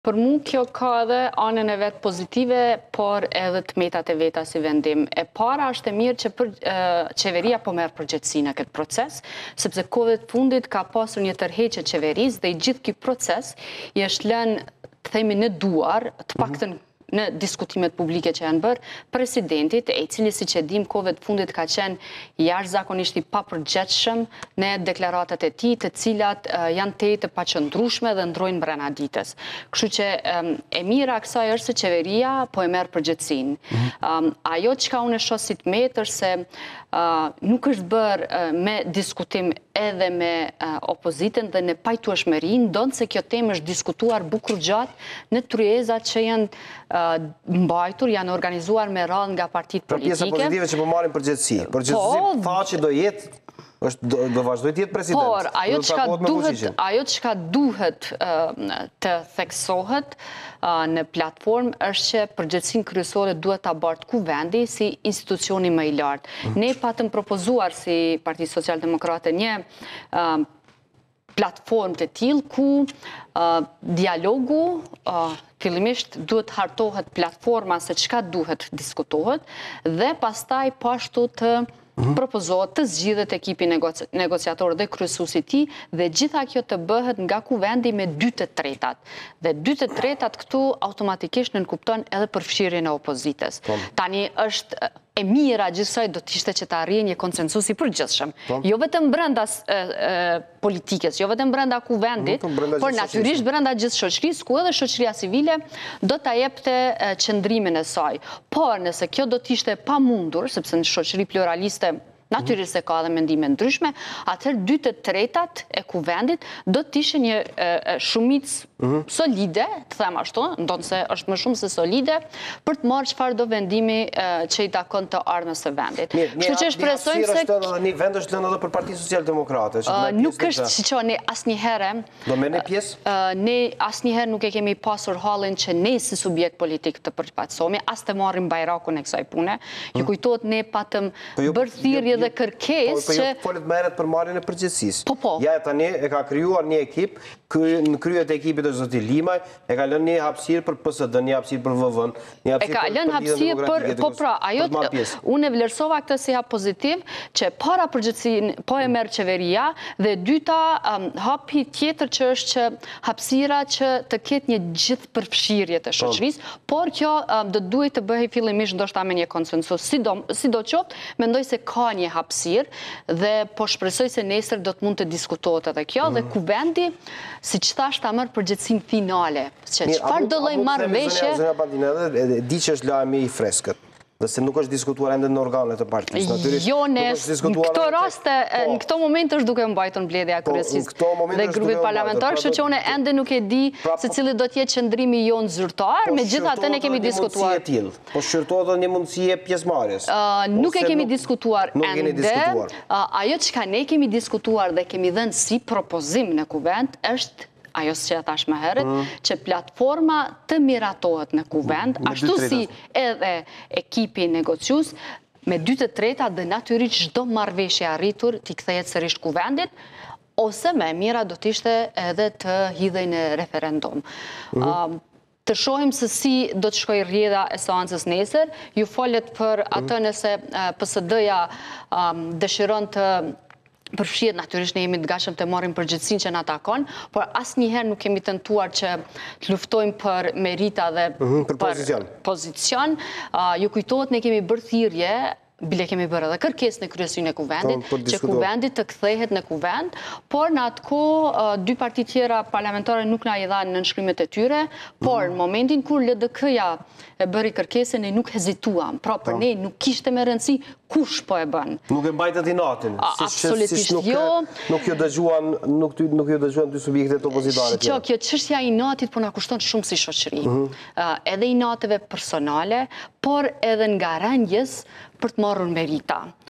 Për mu kjo ka edhe anën e vetë pozitive, por edhe të metat e veta si vendim. E para është e mirë që qeveria po merë përgjegjësi në këtë proces, sepse kohët fundit ka pasur një tërheqje qeverisë dhe i gjithë ky proces i është lënë, të themi, në duar, të paktën në diskutimet publike që janë bërë, presidentit, e cili, siç e dim, kohëve të fundit ka qenë jashtëzakonisht i papërgjegjshëm në deklaratat e tij, të cilat janë të paqëndrueshme dhe ndrojnë brenda ditës. Kështu që e mira kësaj është se qeveria po e merr përgjegjësinë. Ajo çka unë e shoh si të metë është se nuk është bërë me diskutim edhe me opozitën dhe në pajtueshmëri, ndonë se kjo temë është diskutuar bukur gjatë në tryezat që janë mbajtur, janë organizuar me radhë nga partitë politike. Për pjesa pozitive që po marrin përgjegjësi. Përgjegjësi tha që do jetë, do vazhdoj të jetë president. Por, ajo çka duhet të theksohet në platformë është që përgjegjësinë kryesore duhet ta bartë kuvendi si institucioni më i lartë. Ne patëm propozuar si Parti Socialdemokrate një platformë të tillë ku dialogu fillimisht duhet hartohet platforma se çka duhet diskutohet dhe pastaj pashtu të propozohet të zgjidhet ekipi negociator dhe kryesuesi i tij dhe gjitha kjo të bëhet nga kuvendi me 2/3. Dhe 2/3 këtu automatikisht nënkupton edhe përfshirjen e opozitës. Tani është e mira gjithsej do të ishte që të arrijë një konsensus i përgjithshëm. Jo vetëm brenda politikës, jo vetëm brenda kuvendit, por natyrisht brenda gjithë shoqërisë, ku edhe shoqëria civile do ta jepte qëndrimin e saj. Por nëse kjo do të ishte pamundur, sepse në shoqëri pluraliste natyrisht se ka edhe mendime ndryshme, atëherë 2/3 e kuvendit do të ishte një shumicë solide, të them ashtu, ndonë se është më shumë se solide, për të marrë çfarë do vendimi që i takon të ardhmës së vendit. Kështu që shpresojmë se një vend është lënë edhe për Partinë Socialdemokrate. Nuk është siç ne asnjëherë do merrni pjesë? Ne asnjëherë nuk e kemi pasur hallin që ne si subjekt politik të përfaqësohemi, as të marrim bajrakun e kësaj pune. Ju kujtohet ne patëm bërë thirrje dhe kërkesë që folet më herët për marrjen e përgjegjësisë. Po. Ja tani e ka krijuar një ekip, në kryet e ekipit është zoti Limaj, e ka lënë një hapësirë për PSD, një hapësirë për VV-n, një hapësirë për Partidën Demokratike. Po pra, unë e vlerësova këtë si hap pozitiv, që para përgjegjësinë po e merr qeveria dhe dyta hapi tjetër që është që hapësira që të ketë një gjithë përfshirje të shoqërisë, por kjo do duhet të bëhej fillimisht ndoshta me një konsensus. Sidoqoftë, mendoj se ka një hapësirë dhe po shpresoj se nesër do të mund të diskutohet edhe kjo dhe kuvendi, siç thash, ta merr përgjegjësinë finale. Çfarë do lloj marrëveshje? Di që është lajmi i freskët, dhe se nuk është diskutuar ende në organet të partisë. Jo, në këto raste, në këto momente është duke mbajtur mbledhja e kryesisë dhe grupit parlamentar, kështu që unë ende nuk e di se cili do të jetë qëndrimi jonë zyrtar, megjithatë ne kemi diskutuar. Po shqyrtohet edhe një mundësi e pjesëmarrjes. Nuk e kemi diskutuar ende. Ajo çka ne kemi diskutuar dhe kemi dhënë si propozim në kuvend është ajo që e thash më herët, që platforma të miratohet në kuvend, ashtu si edhe ekipi negocius, me 2/3 dhe natyrisht çdo marrëveshje arritur t'i kthehet sërish kuvendit, ose më e mira do të ishte edhe të hidhej në referendum. Të shohim se si do të shkojë rrjedha e seancës nesër. Ju folet për atë nëse PSD-ja dëshiron të përfshihet, natyrisht ne jemi të gatshëm të marrim përgjegjësinë që na takon, por asnjëherë nuk kemi tentuar që të luftojmë për merita dhe për pozicion. Ju kujtohet ne kemi bërë thirrje, bile kemi bërë edhe kërkesë në kryesinë e kuvendit, që kuvendit të kthehet në kuvend, por në atë kohë dy parti tjera parlamentare nuk na i dhanë nënshkrimet e tyre, por në momentin kur LDK-ja e bëri kërkesën, ne nuk hezituam. Pra për ne nuk kishte me rëndësi kush po e bën. Nuk e mbajtët i natin. Absolutisht jo. Nuk ju dëgjuan dy subjektet opozitare. Kjo çështja i natit po na kushton shumë si shoqëri. Edhe i nateve personale, por edhe nga rëndjes për të marrur merita.